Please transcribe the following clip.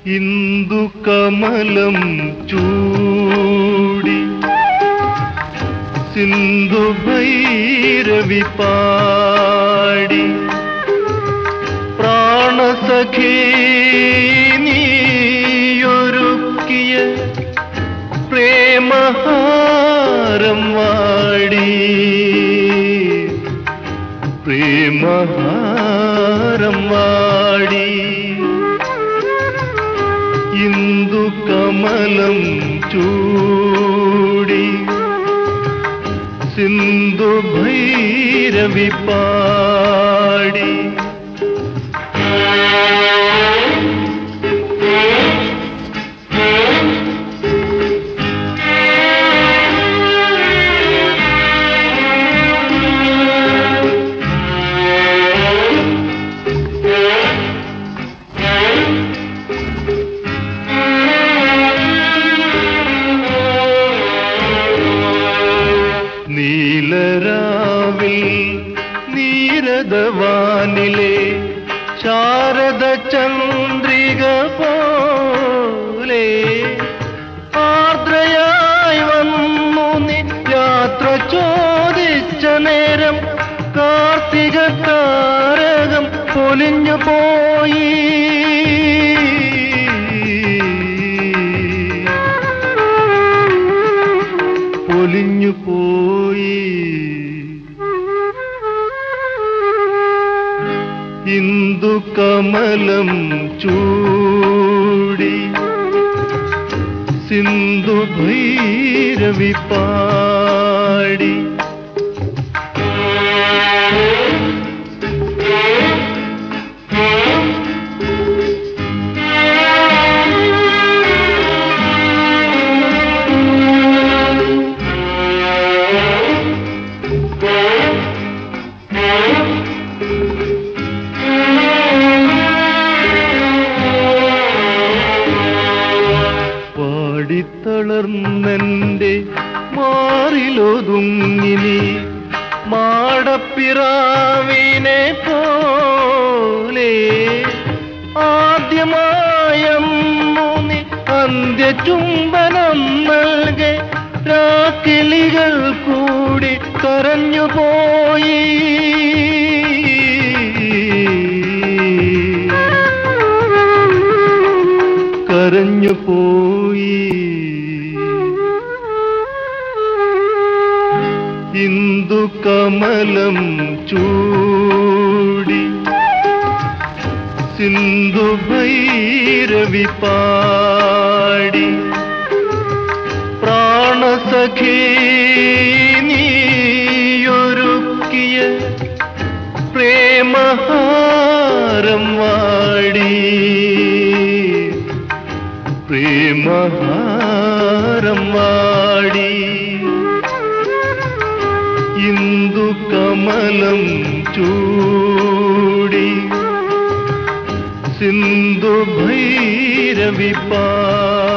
ഇന്ദു കമലം ചൂടി സിന്ധു ഭൈരവി പാടി പ്രാണസഖി നീയൊരുക്കിയ പ്രേമഹാരം വാടി പ്രേമഹാരം വാടി ഇന്ദു കമലം ചൂടി സിന്ധു ഭൈരവി പാടി നീലരാവിൽ നീരദവാനിലെ ശാരദ ചന്ദ്രിക പോലെ ആർദ്രയായി വന്നു നീ യാത്ര ചോദിച്ച നേരം കാർത്തിക താരകം പൊലിഞ്ഞു പോയി പൊലിഞ്ഞു പോയി ഇന്ദു കമലം ചൂടി സിന്ധു ഭൈരവി പാടി പാടിത്തളർന്നെന്റെ മാറിലൊതുങ്ങിനി മാടപ്പിറാവിനെ പോലെ ആദ്യമായന്നു നീ അന്ത്യചുംബനം നൽകെ രാക്കിളികൾ കൂടി കരഞ്ഞുപോയി കരഞ്ഞുപോയി ഇന്ദു കമലം ചൂടി സിന്ധു ഭൈരവി പാടി പ്രാണസഖി നീയൊരുക്കിയ പ്രേമഹാരം വാടി പ്രേമഹാരം വാടി ഇന്ദു കമലം ചൂടി സിന്ധു ഭൈരവി പാടി